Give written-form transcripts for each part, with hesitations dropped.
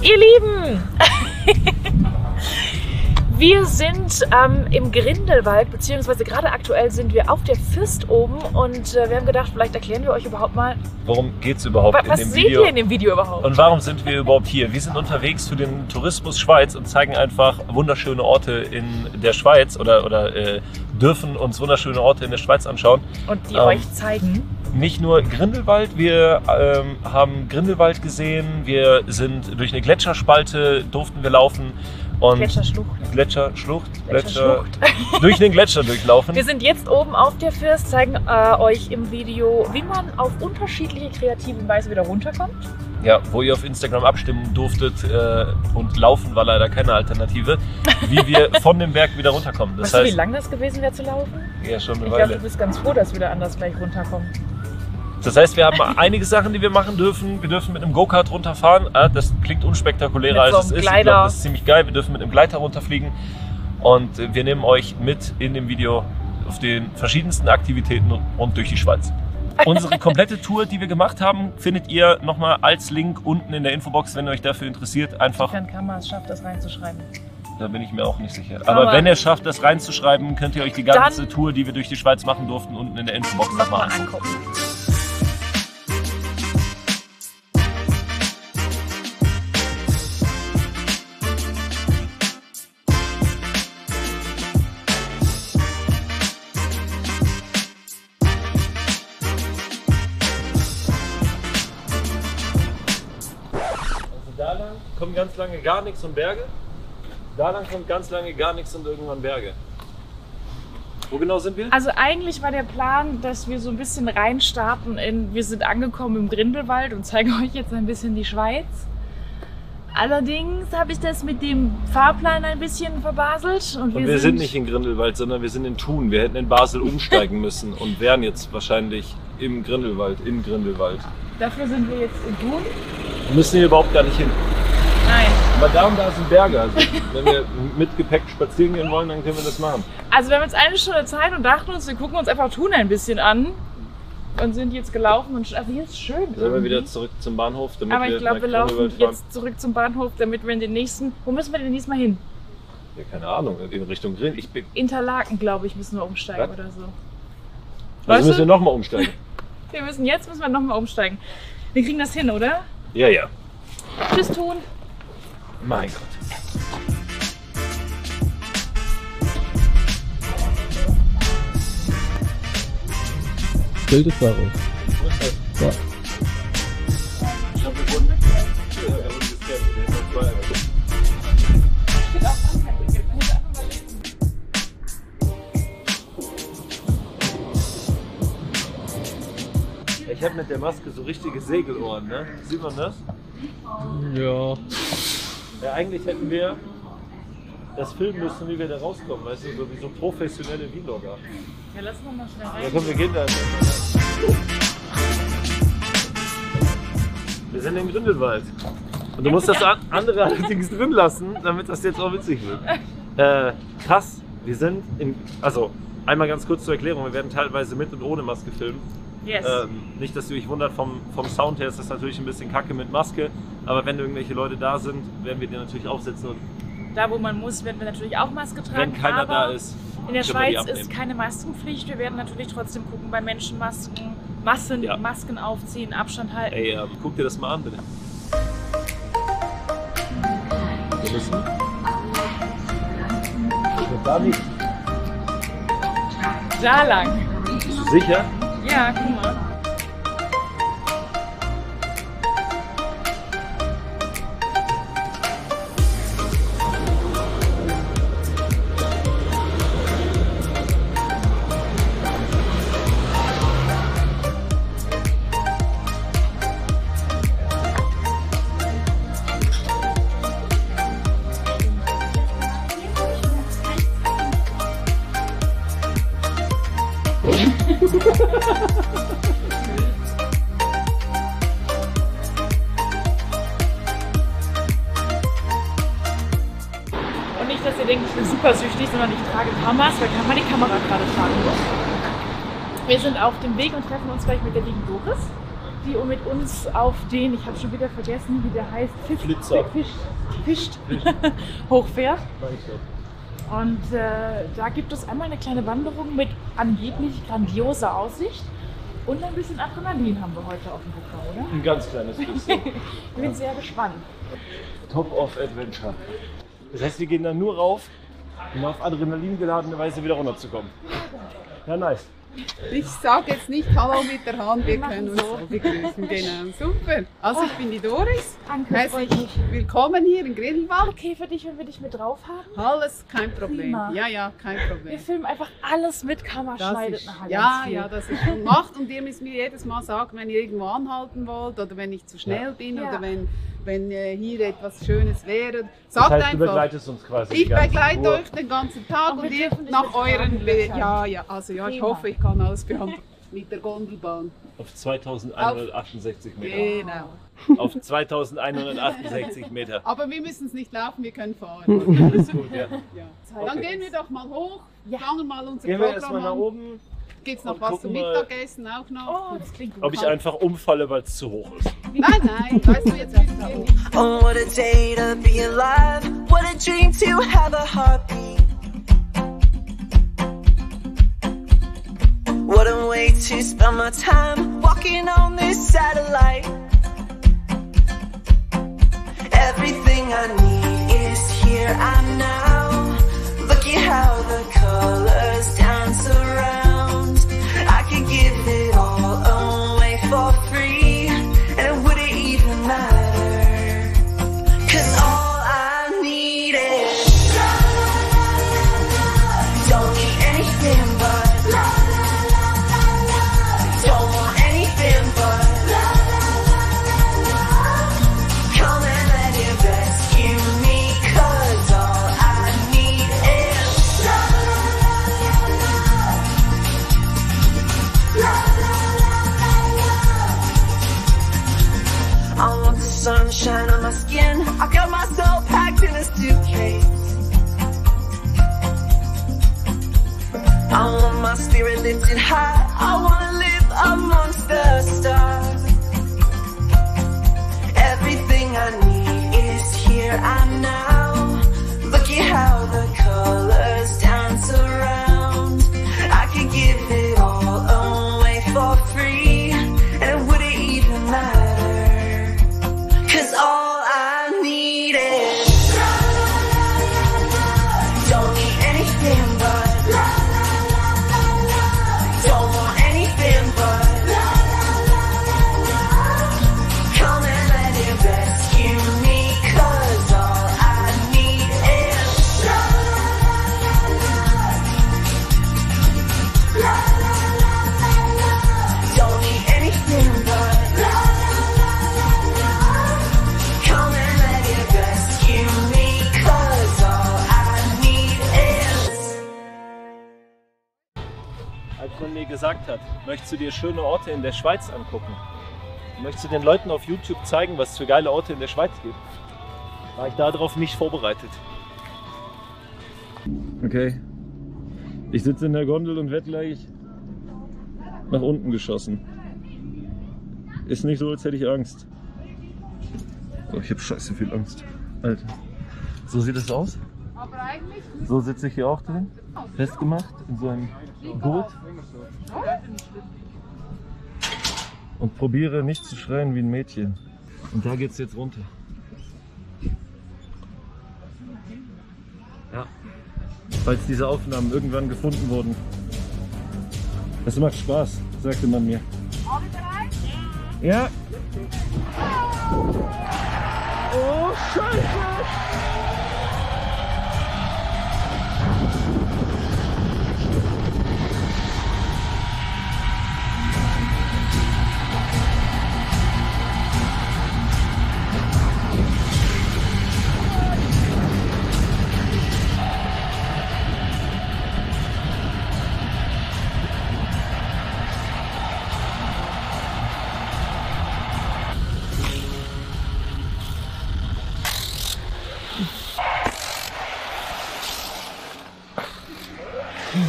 Ihr Lieben, wir sind im Grindelwald, beziehungsweise gerade aktuell sind wir auf der Fürst oben und wir haben gedacht, vielleicht erklären wir euch überhaupt mal, worum geht es überhaupt in dem Video? Was seht ihr in dem Video überhaupt? Und warum sind wir überhaupt hier? Wir sind unterwegs für den Tourismus Schweiz und zeigen einfach wunderschöne Orte in der Schweiz oder dürfen uns wunderschöne Orte in der Schweiz anschauen. Und die euch zeigen. Nicht nur Grindelwald, wir haben Grindelwald gesehen, wir sind durch eine Gletscherspalte, durften wir laufen. Und Gletscherschlucht. Durch den Gletscher durchlaufen. Wir sind jetzt oben auf der Fürst, zeigen euch im Video, wie man auf unterschiedliche kreative Weise wieder runterkommt. Ja, wo ihr auf Instagram abstimmen durftet und laufen war leider keine Alternative, wie wir von dem Berg wieder runterkommen. Das heißt, wie lang das gewesen wäre zu laufen? Ja, schon eine Weile. Ich glaube, du bist ganz froh, dass wir da anders gleich runterkommen. Das heißt, wir haben einige Sachen, die wir machen dürfen. Wir dürfen mit einem Go-Kart runterfahren. Das klingt unspektakulärer als es ist. Ich glaube, das ist ziemlich geil. Wir dürfen mit einem Gleiter runterfliegen. Und wir nehmen euch mit in dem Video auf den verschiedensten Aktivitäten rund durch die Schweiz. Unsere komplette Tour, die wir gemacht haben, findet ihr nochmal als Link unten in der Infobox, wenn ihr euch dafür interessiert. Einfach. Wenn Kamas schafft, das reinzuschreiben. Da bin ich mir auch nicht sicher. Aber wenn ihr schafft, das reinzuschreiben, könnt ihr euch die ganze Tour, die wir durch die Schweiz machen durften, unten in der Infobox nochmal angucken. Da lang kommt ganz lange gar nichts und Berge. Da lang kommt ganz lange gar nichts und irgendwann Berge. Wo genau sind wir? Also eigentlich war der Plan, dass wir so ein bisschen reinstarten in, wir sind angekommen im Grindelwald und zeigen euch jetzt ein bisschen die Schweiz. Allerdings habe ich das mit dem Fahrplan ein bisschen verbaselt. Und wir sind nicht in Grindelwald, sondern wir sind in Thun. Wir hätten in Basel umsteigen müssen und wären jetzt wahrscheinlich im Grindelwald, in Grindelwald. Dafür sind wir jetzt in Thun. Wir müssen hier überhaupt gar nicht hin. Nein. Aber da und da sind Berge. Also, wenn wir mit Gepäck spazieren gehen wollen, dann können wir das machen. Also wir haben jetzt eine Stunde Zeit und dachten uns, wir gucken uns einfach Thun ein bisschen an. Und sind jetzt gelaufen und also hier ist schön. Sollen wir wieder zurück zum Bahnhof? Damit aber ich glaube, wir laufen jetzt zurück zum Bahnhof, damit wir in den nächsten... Wo müssen wir denn diesmal hin? Ja, keine Ahnung, in Richtung Grin. Interlaken, glaube ich, müssen wir umsteigen oder so. Also müssen wir nochmal umsteigen? Müssen wir nochmal umsteigen. Wir kriegen das hin, oder? Ja, ja. Tschüss, Thun. Mein Gott. Bildeswahrung. Ja. Ich habe mit der Maske so richtige Segelohren, ne? Sieht man das? Ja. Ja, eigentlich hätten wir das filmen müssen, wie wir da rauskommen, weißt du, so wie so professionelle Vlogger. Ja, lass mal schnell rein. Ja, komm, wir gehen da. Wir sind im Grindelwald. Und du musst das andere allerdings drin lassen, damit das jetzt auch witzig wird. Krass, wir sind also einmal ganz kurz zur Erklärung, wir werden teilweise mit und ohne Maske filmen. Yes. Nicht, dass ihr euch wundert, vom Sound her ist das natürlich ein bisschen kacke mit Maske, aber wenn irgendwelche Leute da sind, werden wir die natürlich aufsetzen. Und da, wo man muss, werden wir natürlich auch Maske tragen. Wenn keiner da ist. In der Schweiz ist keine Maskenpflicht. Wir werden natürlich trotzdem gucken, bei Menschen Masken aufziehen, Abstand halten. Ey, guck dir das mal an, bitte. Wir müssen. Da nicht. Da lang. Bist du sicher? Ja, guck mal. Und nicht, dass ihr denkt, ich bin super süchtig, sondern ich trage Kameras, weil man die Kamera gerade tragen muss. Wir sind auf dem Weg und treffen uns gleich mit der lieben Doris. die mit uns auf den, ich habe schon wieder vergessen, wie der heißt, Fischt hochfährt. Und da gibt es einmal eine kleine Wanderung mit angeblich grandioser Aussicht und ein bisschen Adrenalin haben wir heute auf dem Programm, oder? Ein ganz kleines bisschen. Ich bin sehr gespannt. Top of Adventure. Das heißt, wir gehen dann nur rauf, um auf Adrenalin geladene Weise wieder runterzukommen. Ja, nice. Ich sage jetzt nicht Hallo mit der Hand, wir können uns so begrüßen. Genau, super. Also ich bin die Doris. Danke, Herzlich willkommen hier in Grindelwald. Okay für dich, wenn wir dich mit drauf haben? Alles kein Problem. Prima. Ja, kein Wir Problem. filmen einfach alles mit, Kamera schneidet nachher ganz viel. Ja, das ist schon gemacht und ihr müsst mir jedes Mal sagen, wenn ihr irgendwo anhalten wollt oder wenn ich zu schnell bin oder wenn hier etwas Schönes wäre. Sagt das heißt, einfach. Du begleitest uns quasi. Ich begleite euch den ganzen Tag und ihr nach euren ich hoffe, ich kann alles beantworten mit der Gondelbahn. Auf 2168 Meter. Genau. Auf 2168 Meter. Aber wir müssen es nicht laufen, wir können fahren. Alles gut, ja. Dann gehen wir doch mal hoch, fangen mal unser Gehen wir erstmal Programm nach an. oben. Gibt es noch und was zum gucken mal, Mittagessen auch noch? Oh, das klingt gut. Ob ich einfach umfalle, weil es zu hoch ist. Nein, weißt du, jetzt müssen wir nicht. Oh, what a day to be alive. What a dream to have a heartbeat. What a way to spend my time walking on this satellite. Everything I need is here and now. Look at how the colors dance around. I could give it all away for free, and would it even matter? 'Cause all I need is don't need anything but don't want anything but come and let it rescue me. 'Cause all I need is I want the sunshine on my skin. I got my soul packed in a suitcase. I want my spirit lifted high. I wanna live amongst the stars. Everything I need is here and now. Look at how the colors dance around. I could give it all away for free, and would it even matter? 'Cause all I need is don't need anything but don't want anything but come and let it rescue me. 'Cause all I need is don't need anything but come and let it rescue me. 'Cause all I need is Als man mir gesagt hat, möchtest du dir schöne Orte in der Schweiz angucken? Möchtest du den Leuten auf YouTube zeigen, was es für geile Orte in der Schweiz gibt? War ich darauf nicht vorbereitet. Okay. Ich sitze in der Gondel und werde gleich nach unten geschossen. Ist nicht so, als hätte ich Angst. Oh, ich habe scheiße viel Angst. Alter. So sieht es aus. Aber eigentlich So sitze ich hier auch drin. Festgemacht in so einem Boot. Und probiere nicht zu schreien wie ein Mädchen. Und da geht's jetzt runter. Ja. Falls diese Aufnahmen irgendwann gefunden wurden. Das macht Spaß, sagte man mir. alle bereit? Ja. Oh, Scheiße!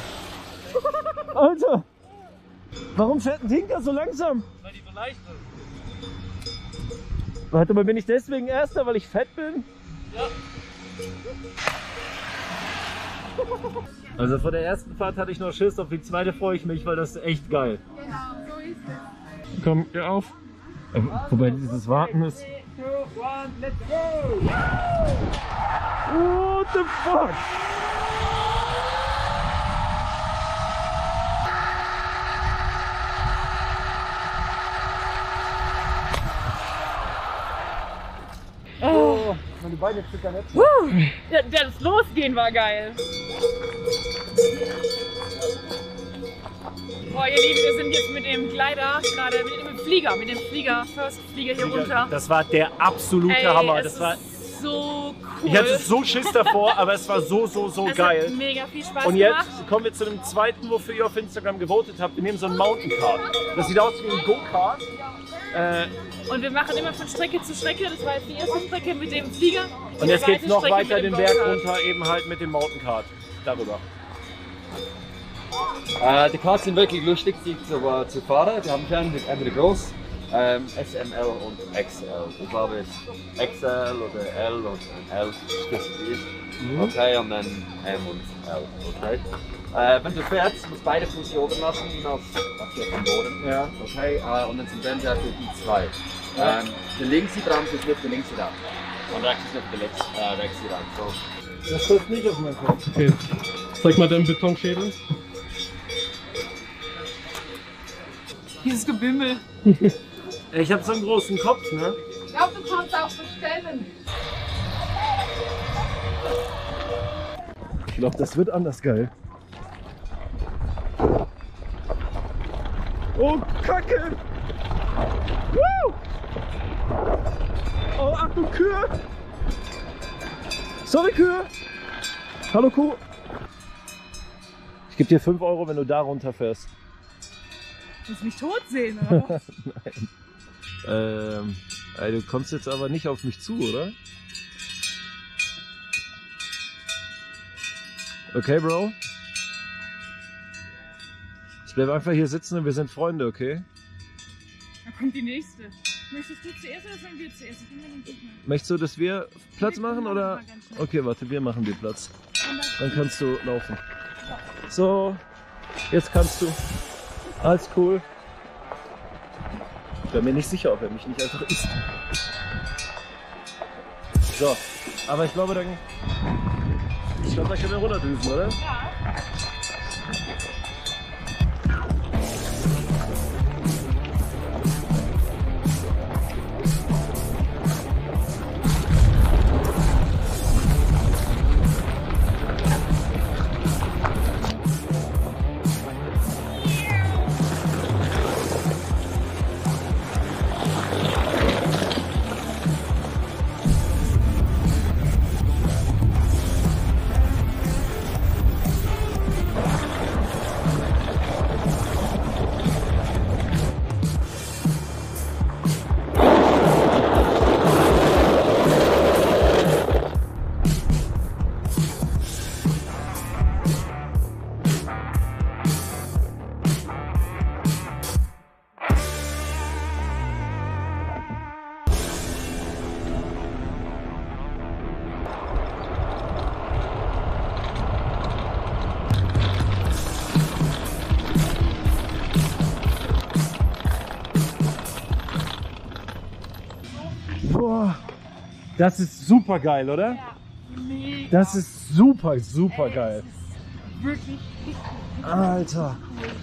Alter! Warum fährt ein Tinker so langsam? Weil die so leicht ist. Warte mal, bin ich deswegen Erster, weil ich fett bin? Ja. Also vor der ersten Fahrt hatte ich noch Schiss, auf die zweite freue ich mich, weil das ist echt geil. Genau, so ist es. Komm, geh auf. Wobei dieses Warten ist... 3, 2, 1, let's go! What the fuck? Oh. Meine Beine zittern jetzt. Das Losgehen war geil. Boah, ihr Lieben, wir sind jetzt mit dem Glider gerade, mit dem Flieger, First Flieger hier runter. Das war der absolute Hammer. Das war so cool. Ich hatte so Schiss davor, aber es war so geil. Hat mega viel Spaß Und jetzt gemacht. kommen wir zu dem zweiten, wofür ihr auf Instagram gewotet habt. Wir nehmen so ein Mountain Kart. Das sieht aus wie ein Go-Kart. Und wir machen immer von Strecke zu Strecke. Das war jetzt die erste Strecke mit dem Flieger. Und jetzt geht es noch Strecke weiter mit dem den Berg Go-Kart. runter, eben halt mit dem Mountain Kart. Darüber. Die Karts sind wirklich lustig zu fahren. Wir haben entweder groß, SML und XL. Ich glaube es ist XL oder L und L spezifisch. Okay, und dann M und L. Okay. Wenn du fährst, musst du beide Füße oben lassen, auf hier vom Boden. Ja. Okay, und dann sind Bremse für die zwei. Der linke Bremse ist nicht der linke Rad. Und rechts ist nicht der rechte Rad. So. Das trifft nicht auf meinen Kopf. Okay. Zeig mal deinen Betonschädel. Dieses Gebimmel. Ich habe so einen großen Kopf, ne? Ich glaube, du kannst auch verstellen. Ich glaube, das wird anders geil. Oh, Kacke! Woo! Oh, Achtung, Kühe! Sorry, Kühe! Hallo, Kuh! Ich gebe dir 5 Euro, wenn du da runterfährst. Du willst mich tot sehen, oder? Nein. Du kommst jetzt aber nicht auf mich zu, oder? Okay, Bro? Ich bleib einfach hier sitzen und wir sind Freunde, okay? Da kommt die nächste. Möchtest du zuerst oder sollen wir zuerst? Ich bin mir nicht sicher. Möchtest du, dass wir Platz machen oder? Okay, warte, wir machen dir Platz. Dann kannst du laufen. So, jetzt kannst du. Alles cool. Ich bin mir nicht sicher, ob er mich nicht einfach isst. So, aber ich glaube, da können wir runterdüsen, oder? Ja. Boah, das ist super geil, oder? Ja, mega. Das ist super geil. Wirklich. Alter.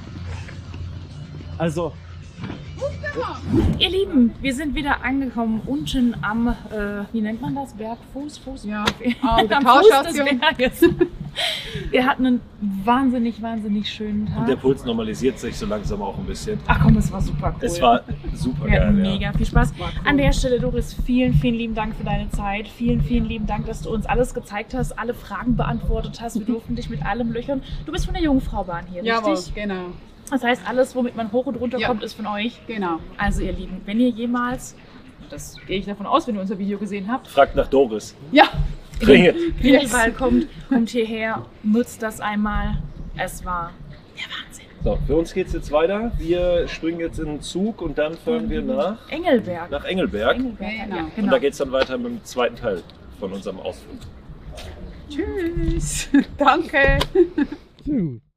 Also, Ihr Lieben, wir sind wieder angekommen unten am, wie nennt man das? Bergfuß? Ja, am der Fuß des Talstation. Berges. Wir hatten einen wahnsinnig schönen Tag. und der Puls normalisiert sich so langsam auch ein bisschen. Ach komm, es war super cool. Es war super Wir hatten geil, mega viel Spaß. An der Stelle, Doris, vielen lieben Dank für deine Zeit. Vielen lieben Dank, dass du uns alles gezeigt hast, alle Fragen beantwortet hast. Wir durften dich mit allem löchern. Du bist von der Jungfraubahn hier, Jawohl, richtig? genau. Das heißt, alles, womit man hoch und runter Ja. kommt, ist von euch. Genau. Also ihr Lieben, wenn ihr jemals, das gehe ich davon aus, wenn ihr unser Video gesehen habt, Fragt nach Doris. Ja, Bringe. Grindelwald kommt hierher, nutzt das einmal. Es war der Wahnsinn. So, für uns geht es jetzt weiter. Wir springen jetzt in den Zug und dann fahren wir nach Engelberg. Nach Engelberg. Genau. Und da geht es dann weiter mit dem zweiten Teil von unserem Ausflug. Tschüss. Danke. Tschüss.